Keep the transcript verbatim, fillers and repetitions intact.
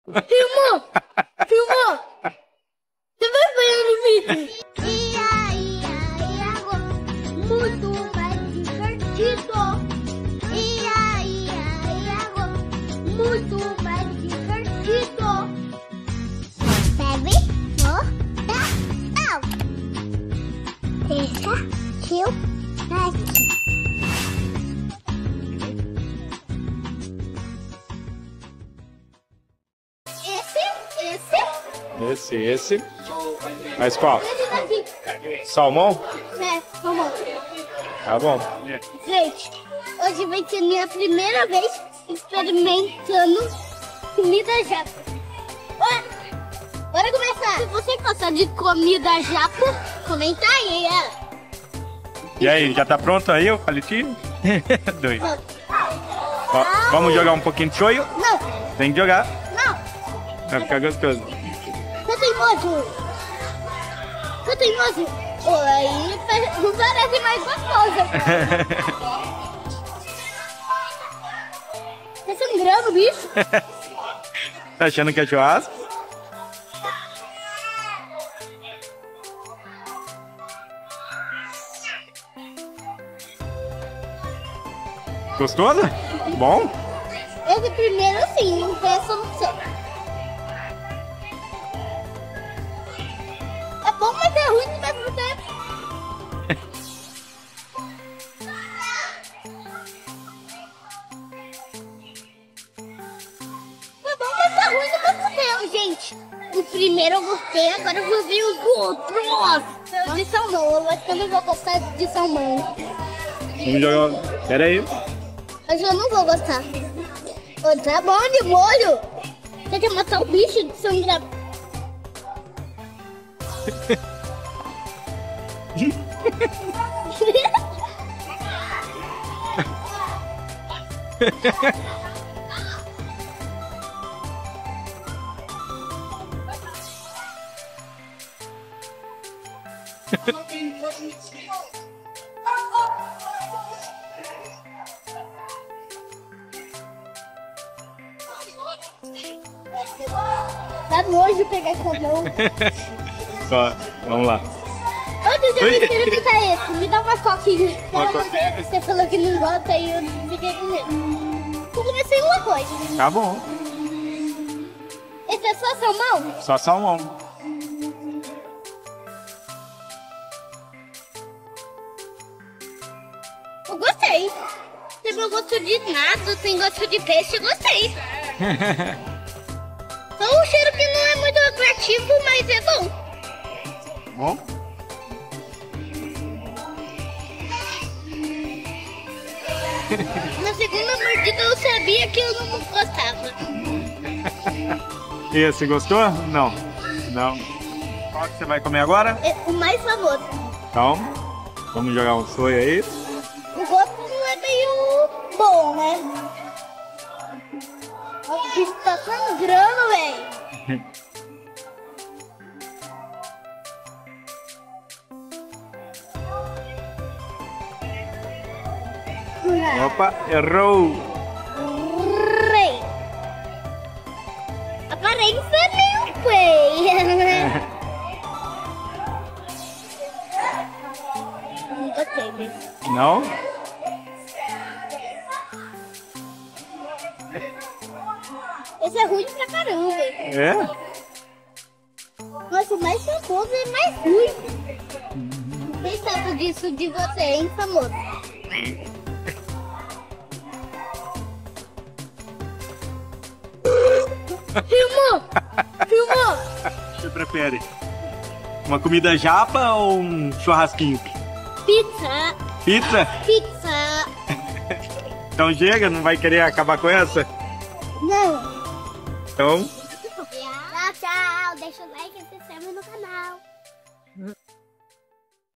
Filmou! Filmou! Você vai ver no vídeo! Ia, ia, ia, agora muito mais divertido. Ia, ia, ia, agora muito mais divertido. Bebe, mortal. Terça, tio, aqui. Esse, esse. Mas qual? Esse daqui. Salmão? É, vamos. Tá bom. Gente, hoje vai ser minha primeira vez experimentando comida japa. Bora, bora começar. Se você gosta de comida japa, comenta aí, é. E aí, já tá pronto aí o palitinho? Dois. Não, Ó, vamos jogar um pouquinho de shoyu? não, Tem que jogar. não. Vai ficar gostoso. Você tem mojo? Você tem mojo? Pô, aí pa- não parece mais gostosa. Tá sangrando, bicho? Tá achando que é churrasco? Gostoso? Bom? Esse primeiro sim, não tem solução. É bom, mas é ruim ao mesmo tempo. É bom, mas é ruim ao mesmo tempo, gente. O primeiro eu gostei, agora eu vou ver os outros. Nossa, de salmão, eu acho que eu não vou gostar de salmão. Vamos jogar. Pera aí. Mas eu não vou gostar. Ô, tá bom de molho. Você quer matar o bicho de sangrar? Dá nojo pegar com a mão. Só, vamos lá. Antes de eu Oi. experimentar esse, me dá uma coquinha. Uma Pelo amor de coquinha? Deus, você falou que não gosta e eu fiquei com medo. Vou comer sem uma coisa. Tá bom. Esse é só salmão? Só salmão. Eu gostei. Tem meu gosto de nada, tem gosto de peixe, eu gostei. É um cheiro que não é muito atrativo, mas é bom. Bom? Na segunda mordida eu sabia que eu não gostava. E esse, gostou? Não. Não. Qual que você vai comer agora? É o mais famoso. Então, vamos jogar um shoyu aí. O gosto não é meio bom, né? O bicho tá sangrando, velho. Opa, errou. Rei. Aparência é meio feia, né? Não gostei desse. Não? Esse é ruim pra caramba. É? Nossa, o mais famoso é mais ruim. Quem sabe disso de você, hein, famoso? Filmou! Filmou! O que você prefere? Uma comida japa ou um churrasquinho? Pizza! Pizza? Pizza! Então chega, não vai querer acabar com essa? Não! Então, Tchau, tchau! Deixa o like e se inscreve no canal.